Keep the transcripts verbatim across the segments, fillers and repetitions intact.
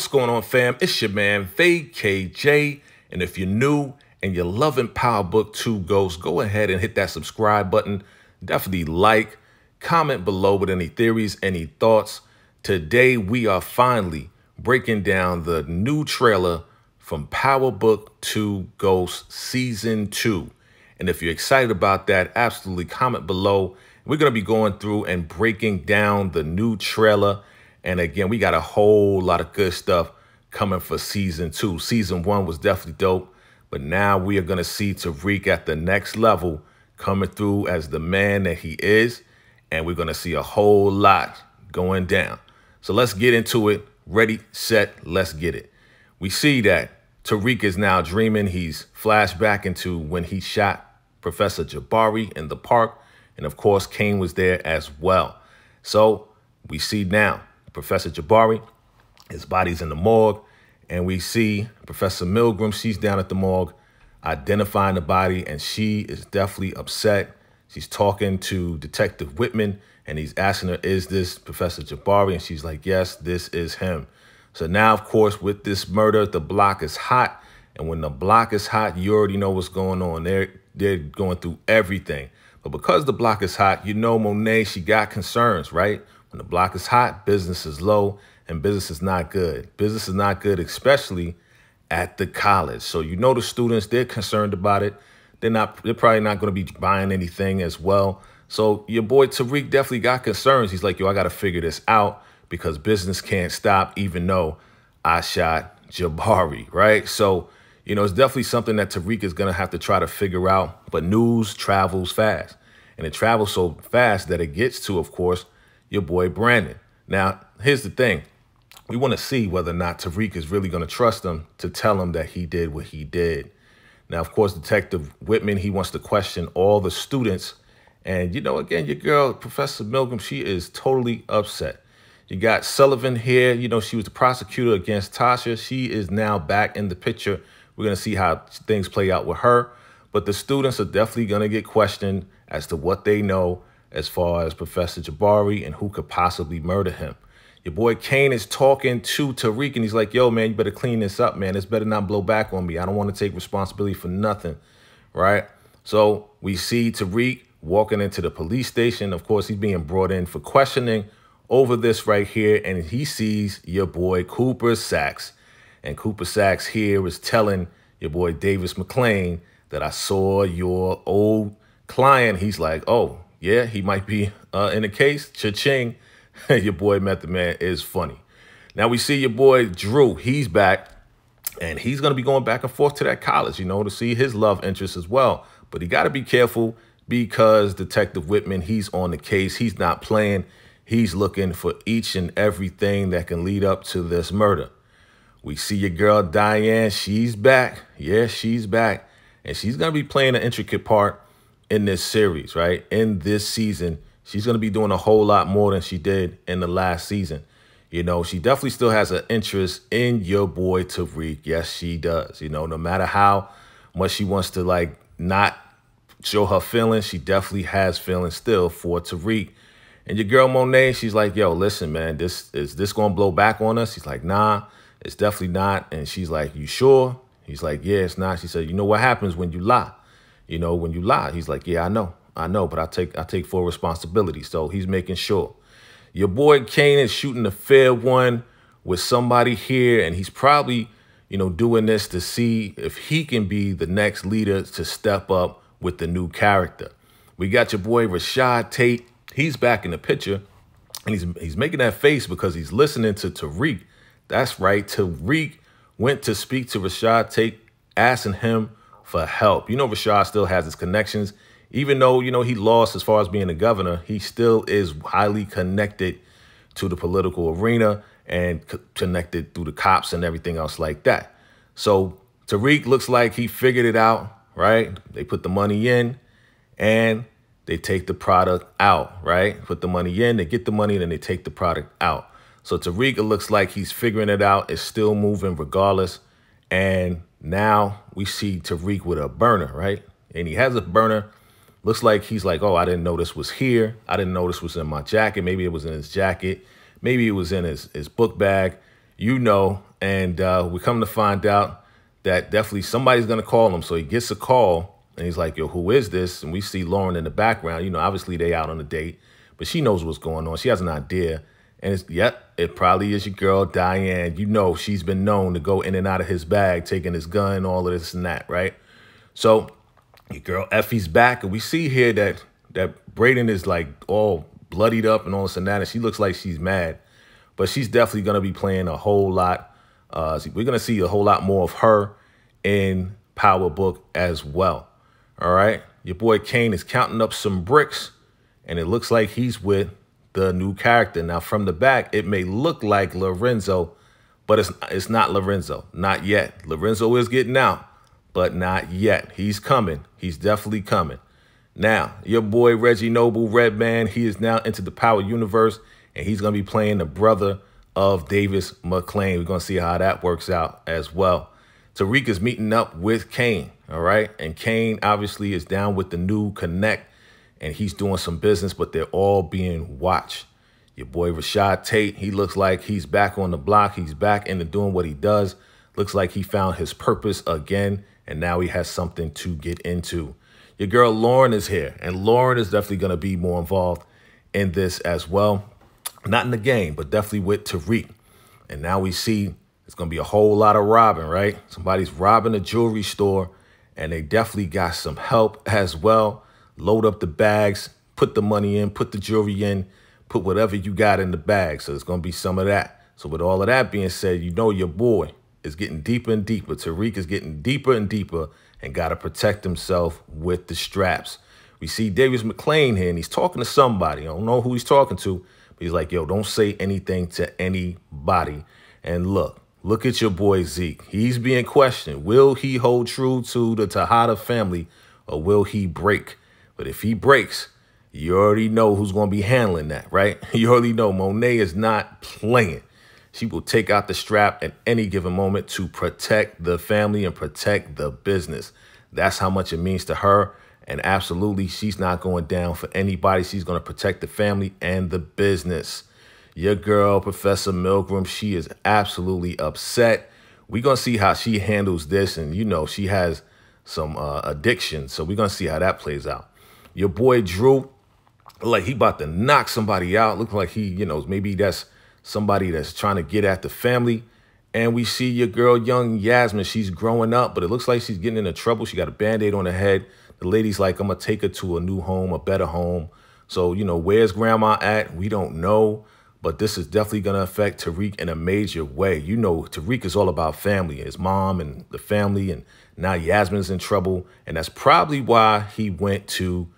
going on, fam? It's your man, VACAY-J. And if you're new and you're loving Power Book two Ghosts, go ahead and hit that subscribe button. Definitely like, comment below with any theories, any thoughts. Today, we are finally breaking down the new trailer from Power Book two Ghosts Season two. And if you're excited about that, absolutely comment below. We're going to be going through and breaking down the new trailer. And again, we got a whole lot of good stuff coming for season two. Season one was definitely dope, but now we are going to see Tariq at the next level coming through as the man that he is. And we're going to see a whole lot going down. So let's get into it. Ready, set, let's get it. We see that Tariq is now dreaming. He's flashed back into when he shot Professor Jabari in the park. And of course, Kane was there as well. So we see now Professor Jabari, his body's in the morgue, and we see Professor Milgram, she's down at the morgue identifying the body, and she is definitely upset. She's talking to Detective Whitman, and he's asking her, is this Professor Jabari? And she's like, yes, this is him. So now, of course, with this murder, the block is hot, and when the block is hot, you already know what's going on. They're, they're going through everything. But because the block is hot, you know Monet, she got concerns, right? When the block is hot, business is low, and business is not good. Business is not good, especially at the college. So you know the students, they're concerned about it. They're not. They're probably not going to be buying anything as well. So your boy Tariq definitely got concerns. He's like, yo, I got to figure this out because business can't stop, even though I shot Jabari, right? So, you know, it's definitely something that Tariq is going to have to try to figure out. But news travels fast, and it travels so fast that it gets to, of course, your boy Brandon. Now, here's the thing. We want to see whether or not Tariq is really going to trust him to tell him that he did what he did. Now, of course, Detective Whitman, he wants to question all the students. And, you know, again, your girl, Professor Milgram, she is totally upset. You got Sullivan here. You know, she was the prosecutor against Tasha. She is now back in the picture. We're going to see how things play out with her. But the students are definitely going to get questioned as to what they know as far as Professor Jabari and who could possibly murder him. Your boy Kane is talking to Tariq, and he's like, yo, man, you better clean this up, man. This better not blow back on me. I don't want to take responsibility for nothing, right? So we see Tariq walking into the police station. Of course, he's being brought in for questioning over this right here, and he sees your boy Cooper Saxe. And Cooper Saxe here is telling your boy Davis McClain that I saw your old client. He's like, oh, yeah, he might be uh, in the case. Cha-ching. Your boy Method Man is funny. Now we see your boy Drew. He's back, and he's going to be going back and forth to that college, you know, to see his love interest as well. But he got to be careful because Detective Whitman, he's on the case. He's not playing. He's looking for each and everything that can lead up to this murder. We see your girl Diane. She's back. Yeah, she's back. And she's going to be playing an intricate part in this series, right? In this season, she's going to be doing a whole lot more than she did in the last season. You know, she definitely still has an interest in your boy Tariq. Yes, she does. You know, no matter how much she wants to, like, not show her feelings, she definitely has feelings still for Tariq. And your girl Monet, she's like, yo, listen, man, this is this going to blow back on us? He's like, nah, it's definitely not. And she's like, you sure? He's like, yeah, it's not. She said, you know what happens when you lie? You know, when you lie. He's like, yeah, I know. I know, but I take I take full responsibility. So he's making sure. Your boy Kane is shooting a fair one with somebody here, and he's probably, you know, doing this to see if he can be the next leader to step up with the new character. We got your boy Rashad Tate. He's back in the picture, and he's he's making that face because he's listening to Tariq. That's right. Tariq went to speak to Rashad Tate, asking him for help. You know, Rashad still has his connections. Even though, you know, he lost as far as being a governor, he still is highly connected to the political arena and connected through the cops and everything else like that. So Tariq looks like he figured it out, right? They put the money in and they take the product out, right? Put the money in, they get the money, and then they take the product out. So Tariq, it looks like he's figuring it out. It's still moving regardless. And now we see Tariq with a burner, right? And he has a burner. Looks like he's like, oh, I didn't know this was here. I didn't know this was in my jacket. Maybe it was in his jacket. Maybe it was in his, his book bag. You know, And uh, we come to find out that definitely somebody's going to call him. So he gets a call and he's like, yo, who is this? And we see Lauren in the background. You know, obviously they out on a date, but she knows what's going on. She has an idea. And it's, yep, it probably is your girl, Diane. You know, she's been known to go in and out of his bag, taking his gun, all of this and that, right? So your girl Effie's back. And we see here that that Brayden is like all bloodied up and all this and that. And she looks like she's mad. But she's definitely going to be playing a whole lot. Uh, we're going to see a whole lot more of her in Power Book as well. All right. Your boy Kane is counting up some bricks. And it looks like he's with the new character. Now, from the back, it may look like Lorenzo, but it's, it's not Lorenzo. Not yet. Lorenzo is getting out, but not yet. He's coming. He's definitely coming. Now, your boy Reggie Noble, Redman, he is now into the Power Universe. And he's going to be playing the brother of Davis McClain. We're going to see how that works out as well. Tariq is meeting up with Kane, all right? And Kane obviously is down with the new Connect, and he's doing some business, but they're all being watched. Your boy Rashad Tate, he looks like he's back on the block. He's back into doing what he does. Looks like he found his purpose again, and now he has something to get into. Your girl Lauren is here, and Lauren is definitely going to be more involved in this as well. Not in the game, but definitely with Tariq. And now we see it's going to be a whole lot of robbing, right? Somebody's robbing a jewelry store, and they definitely got some help as well. Load up the bags, put the money in, put the jewelry in, put whatever you got in the bag. So there's going to be some of that. So with all of that being said, you know your boy is getting deeper and deeper. Tariq is getting deeper and deeper and got to protect himself with the straps. We see Davis McClain here, and he's talking to somebody. I don't know who he's talking to. He's like, yo, don't say anything to anybody. And look, look at your boy Zeke. He's being questioned. Will he hold true to the Tejada family or will he break? But if he breaks, you already know who's going to be handling that, right? You already know Monet is not playing. She will take out the strap at any given moment to protect the family and protect the business. That's how much it means to her. And absolutely, she's not going down for anybody. She's going to protect the family and the business. Your girl, Professor Milgram, she is absolutely upset. We're going to see how she handles this. And, you know, she has some uh, addiction. So we're going to see how that plays out. Your boy, Drew, like he about to knock somebody out. Looks like he, you know, maybe that's somebody that's trying to get at the family. And we see your girl, young Yasmin. She's growing up, but it looks like she's getting into trouble. She got a Band-Aid on her head. The lady's like, I'm going to take her to a new home, a better home. So, you know, where's grandma at? We don't know. But this is definitely going to affect Tariq in a major way. You know, Tariq is all about family, his mom and the family. And now Yasmin's in trouble. And that's probably why he went to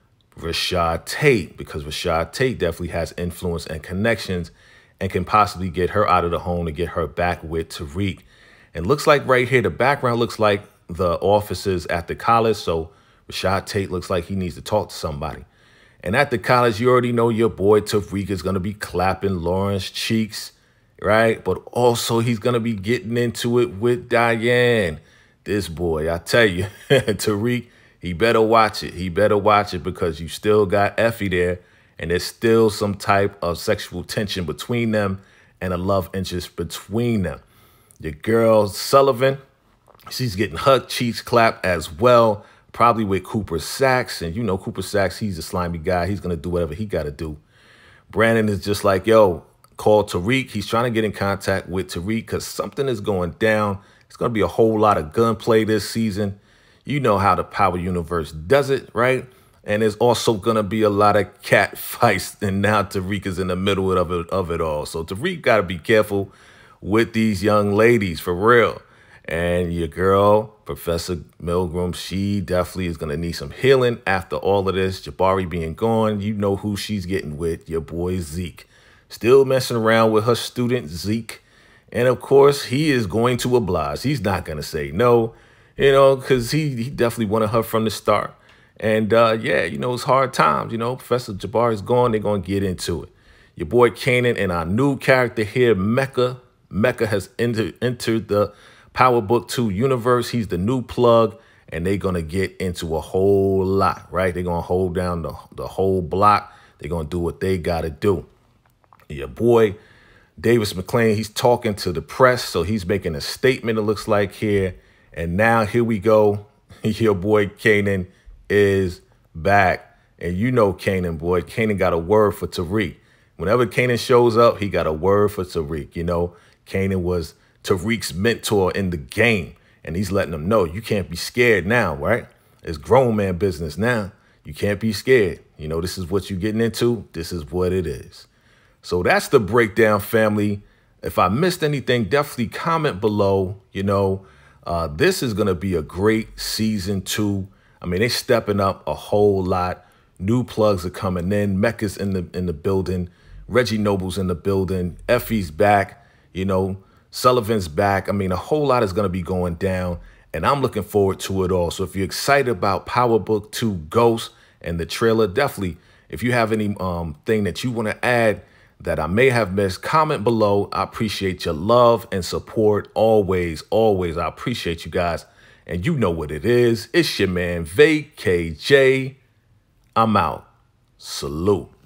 Rashad Tate, because Rashad Tate definitely has influence and connections and can possibly get her out of the home and get her back with Tariq. And looks like right here, the background looks like the officers at the college. So Rashad Tate looks like he needs to talk to somebody. And at the college, you already know your boy Tariq is going to be clapping Lauren's cheeks, right? But also he's going to be getting into it with Diane. This boy, I tell you, Tariq, he better watch it. He better watch it because you still got Effie there. And there's still some type of sexual tension between them and a love interest between them. Your girl Sullivan, she's getting her cheeks clapped as well, probably with Cooper Sacks. And you know Cooper Sacks, he's a slimy guy. He's going to do whatever he got to do. Brandon is just like, yo, call Tariq. He's trying to get in contact with Tariq because something is going down. It's going to be a whole lot of gunplay this season. You know how the Power Universe does it, right? And there's also going to be a lot of cat fights. And now Tariq is in the middle of it, of it all. So Tariq got to be careful with these young ladies, for real. And your girl, Professor Milgram, she definitely is going to need some healing after all of this. Jabari being gone, you know who she's getting with, your boy Zeke. Still messing around with her student Zeke. And, of course, he is going to oblige. He's not going to say no, you know, because he, he definitely wanted her from the start. And, uh, yeah, you know, it's hard times. You know, Professor Jabari is gone. They're going to get into it. Your boy Kanan and our new character here, Mecca. Mecca has entered, entered the Power Book two universe. He's the new plug, and they're going to get into a whole lot, right? They're going to hold down the, the whole block. They're going to do what they got to do. Your boy Davis McClain, he's talking to the press, so he's making a statement, it looks like here. And now here we go. Your boy Kanan is back. And you know Kanan, boy. Kanan got a word for Tariq. Whenever Kanan shows up, he got a word for Tariq. You know, Kanan was Tariq's mentor in the game. And he's letting him know, you can't be scared now, right? It's grown man business now. You can't be scared. You know, this is what you're getting into. This is what it is. So that's the breakdown, family. If I missed anything, definitely comment below. You know, uh, this is going to be a great season two. I mean, they're stepping up a whole lot. New plugs are coming in. Mecca's in the in the building. Reggie Noble's in the building. Effie's back. You know, Sullivan's back. I mean, a whole lot is going to be going down, and I'm looking forward to it all. So if you're excited about Power Book two Ghost and the trailer, definitely, if you have any um, thing that you want to add that I may have missed, comment below. I appreciate your love and support always, always. I appreciate you guys. And you know what it is. It's your man, VACAYJ. I'm out. Salute.